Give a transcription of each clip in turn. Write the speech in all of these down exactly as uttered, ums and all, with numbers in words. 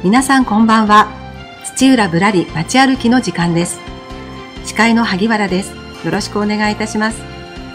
皆さんこんばんは。土浦ぶらり街歩きの時間です。司会の萩原です。よろしくお願いいたします。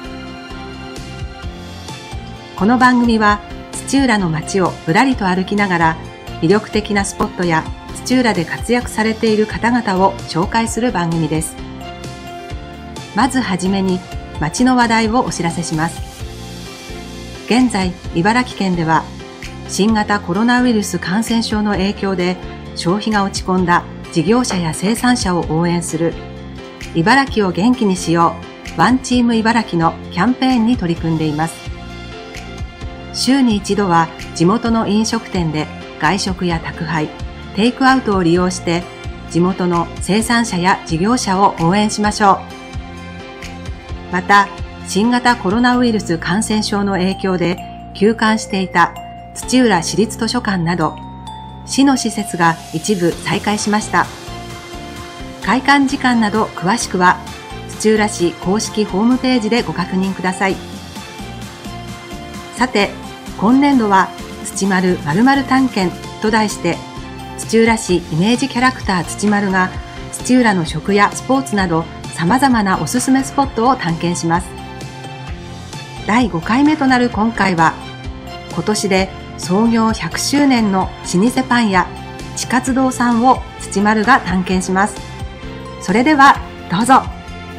この番組は土浦の街をぶらりと歩きながら魅力的なスポットや土浦で活躍されている方々を紹介する番組です。まずはじめに街の話題をお知らせします。現在、茨城県では新型コロナウイルス感染症の影響で消費が落ち込んだ事業者や生産者を応援する茨城を元気にしようワンチーム茨城のキャンペーンに取り組んでいます。週に一度は地元の飲食店で外食や宅配、テイクアウトを利用して地元の生産者や事業者を応援しましょう。また、新型コロナウイルス感染症の影響で休館していた土浦市立図書館など市の施設が一部再開しました。開館時間など詳しくは土浦市公式ホームページでご確認ください。さて、今年度は土丸〇〇探検と題して土浦市イメージキャラクター土丸が土浦の食やスポーツなど様々なおすすめスポットを探検します。だいごかいめとなる今回は今年で創業ひゃくしゅうねんの老舗パン屋ちかつ堂さんを土丸が探検します。それではどうぞ。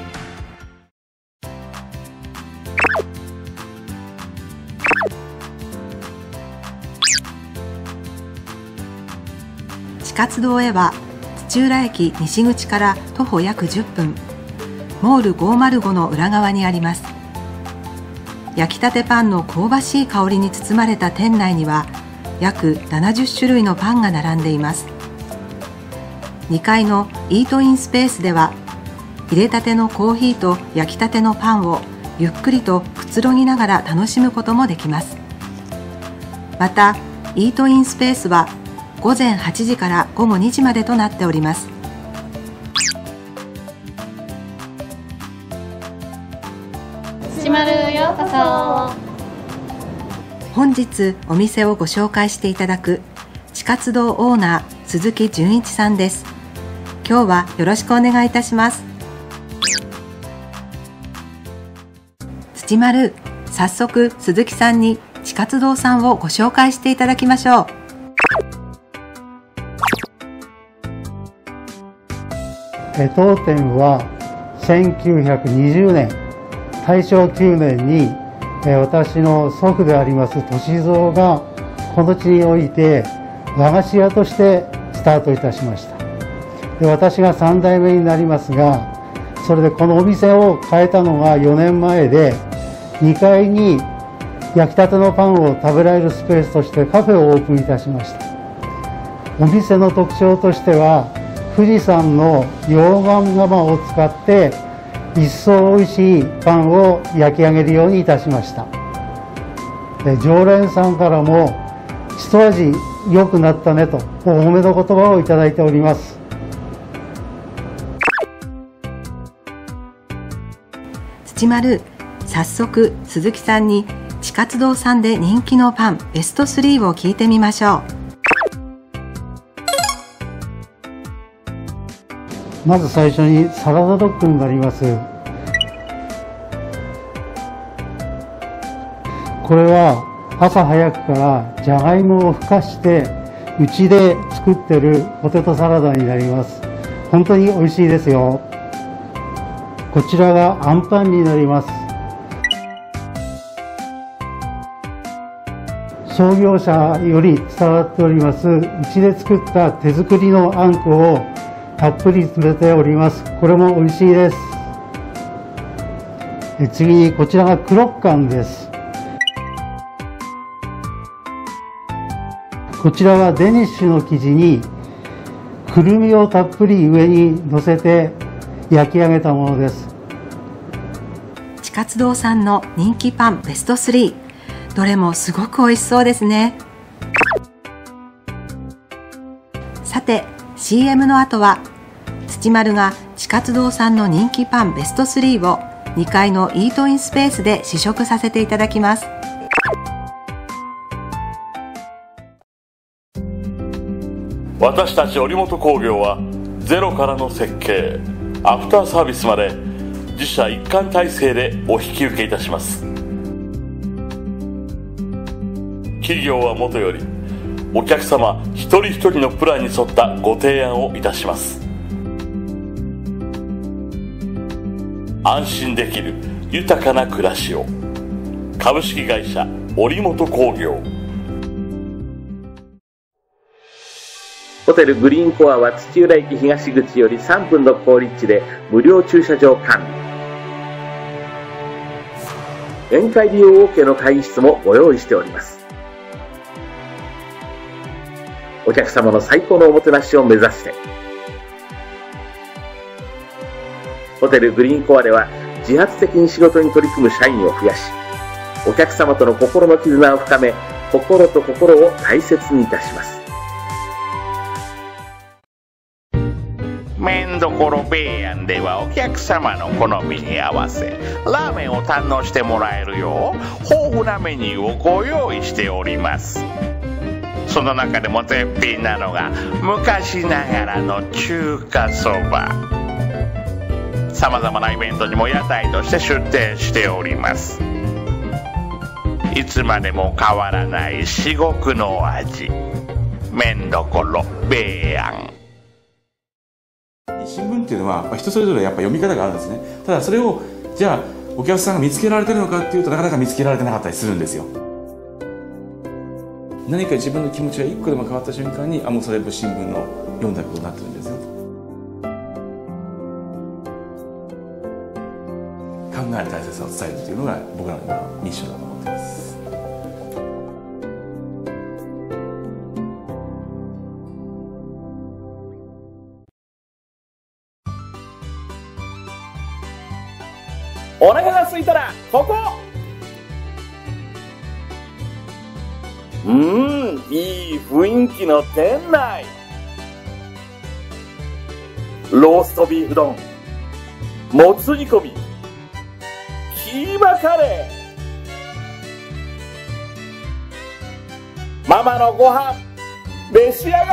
ちかつ堂へは土浦駅西口から徒歩約じゅっぷん、モールごーまるごの裏側にあります。焼きたてパンの香ばしい香りに包まれた店内には約ななじゅっしゅるいのパンが並んでいます。にかいのイートインスペースでは入れたてのコーヒーと焼きたてのパンをゆっくりとくつろぎながら楽しむこともできます。またイートインスペースはごぜんはちじからごごにじまでとなっております。 土丸ようこそ。 本日お店をご紹介していただくちかつ堂オーナー鈴木純一さんです。今日はよろしくお願いいたします。土丸、早速鈴木さんにちかつ堂さんをご紹介していただきましょう。 当店はせんきゅうひゃくにじゅうねんたいしょうきゅうねんに私の祖父であります歳三がこの地において和菓子屋としてスタートいたしました。で、私がさんだいめになりますが、それでこのお店を変えたのがよねんまえで、にかいに焼きたてのパンを食べられるスペースとしてカフェをオープンいたしました。お店の特徴としては富士山の溶岩窯を使って一層おいしいパンを焼き上げるようにいたしました。で、常連さんからも一味良くなったねとお褒めの言葉をいただいております。 土丸、早速鈴木さんにちかつ堂さんで人気のパンベストスリーを聞いてみましょう。 まず最初にサラダドッグになります。これは朝早くからじゃがいもをふかしてうちで作ってるポテトサラダになります。本当に美味しいですよ。こちらがあんパンになります。創業者より伝わっておりますうちで作った手作りのあんこをたっぷり詰めております。これも美味しいです。え次にこちらがクロッカンです。こちらはデニッシュの生地にくるみをたっぷり上に乗せて焼き上げたものです。 ちかつ堂さんの人気パンベストスリー、どれもすごく美味しそうですね。さて シーエム の後は土丸がちかつ堂さんの人気パンベストスリーをにかいのイートインスペースで試食させていただきます。 私たち織本工業はゼロからの設計、アフターサービスまで自社一貫体制でお引き受けいたします。企業はもとよりお客様一人一人のプランに沿ったご提案をいたします。安心できる豊かな暮らしを。株式会社織本工業。 ホテルグリーンコアは土浦駅東口よりさんぷんの好立地で無料駐車場完備。宴会利用 OK の会議室もご用意しております。お客様の最高のおもてなしを目指してホテルグリーンコアでは自発的に仕事に取り組む社員を増やし、お客様との心の絆を深め、心と心を大切にいたします。 麺どころべいやんではお客様の好みに合わせラーメンを堪能してもらえるよう豊富なメニューをご用意しております。その中でも絶品なのが昔ながらの中華そば。さまざまなイベントにも屋台として出店しております。いつまでも変わらない至極の味、麺どころべいやん。 新聞っていうのは人それぞれやっぱ読み方があるんですね。ただそれをじゃあお客さんが見つけられてるのかっていうとなかなか見つけられてなかったりするんですよ。何か自分の気持ちが一個でも変わった瞬間にあもうそれ新聞の読んだことになってるんですよ。考える大切さを伝えるというのが僕らのミッションだと思っています。 お腹が空いたらここ。うーん、いい雰囲気の店内。ローストビーフ丼、もつ煮込み、キーマカレー。ママのご飯召し上がれ。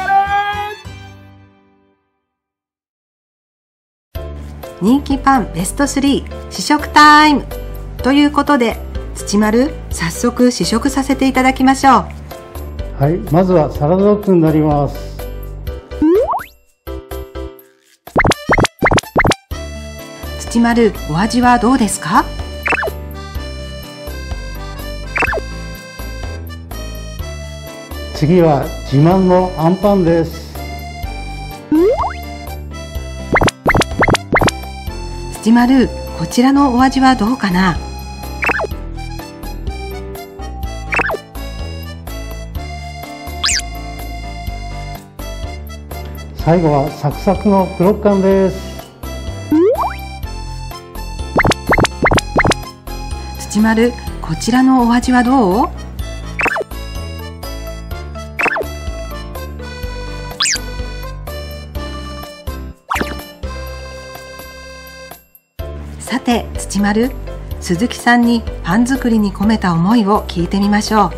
人気パンベストスリー試食タイムということで、土丸早速試食させていただきましょう。 はい、まずはサラダドッグになります。 土丸、お味はどうですか？ 次は自慢のあんパンです。 土丸、こちらのお味はどうかな？ 最後はサクサクのクロッカンです。 土丸、こちらのお味はどう？さて土丸、鈴木さんにパン作りに込めた思いを聞いてみましょう。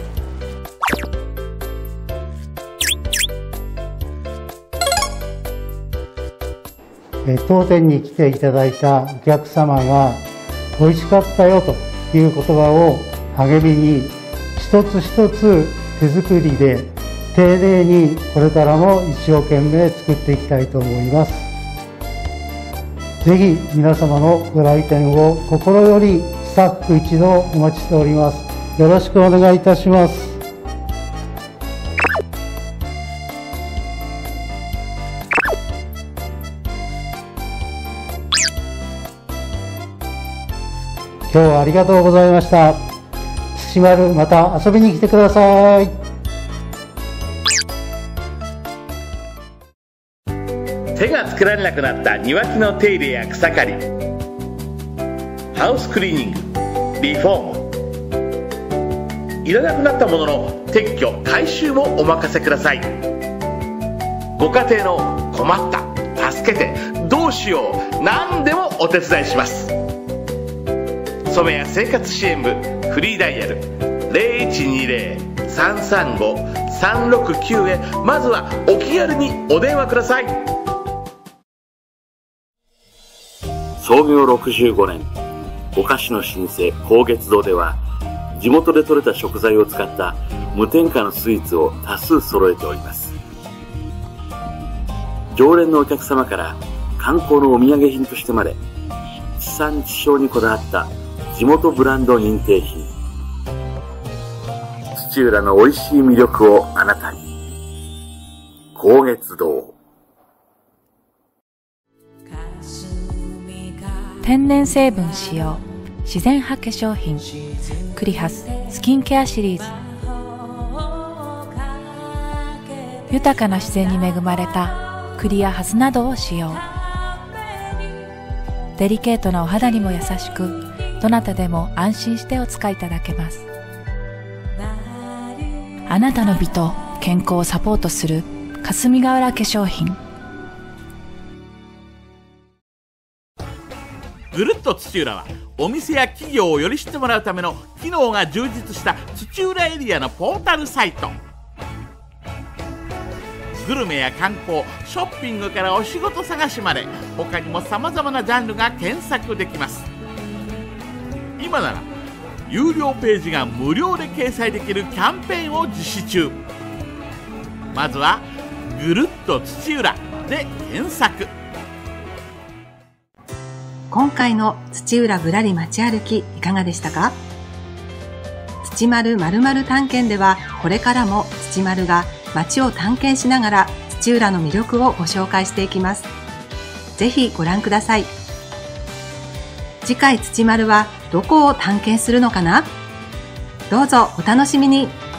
え当店に来ていただいたお客様が美味しかったよという言葉を励みに、一つ一つ手作りで丁寧にこれからも一生懸命作っていきたいと思います。ぜひ皆様のご来店を心よりスタッフ一同お待ちしております。よろしくお願いいたします。今日はありがとうございました。土丸、また遊びに来てください。 手がつけられなくなった庭木の手入れや草刈り、ハウスクリーニング、リフォーム、いらなくなったものの撤去回収もお任せください。ご家庭の困った、助けて、どうしよう、何でもお手伝いします。染谷生活支援部フリーダイヤル ゼロいちにゼロさんさんご さんろくきゅう へまずはお気軽にお電話ください。 創業ろくじゅうごねん、お菓子の老舗高月堂では地元で採れた食材を使った無添加のスイーツを多数揃えております。常連のお客様から観光のお土産品としてまで、地産地消にこだわった地元ブランド認定品。土浦の美味しい魅力をあなたに。高月堂。 天然成分使用自然派化粧品クリハススキンケアシリーズ。豊かな自然に恵まれた栗やハスなどを使用。デリケートなお肌にも優しく、どなたでも安心してお使いいただけます。あなたの美と健康をサポートする霞ヶ浦化粧品。 ぐるっと土浦はお店や企業をより知ってもらうための機能が充実した土浦エリアのポータルサイト。グルメや観光、ショッピングからお仕事探しまで、他にもさまざまなジャンルが検索できます。今なら有料ページが無料で掲載できるキャンペーンを実施中。まずはぐるっと土浦で検索。 今回の土浦ぶらり街歩きいかがでしたか？土丸まるまる探検では、これからも土丸が街を探検しながら土浦の魅力をご紹介していきます。ぜひご覧ください。次回土丸はどこを探検するのかな？どうぞお楽しみに。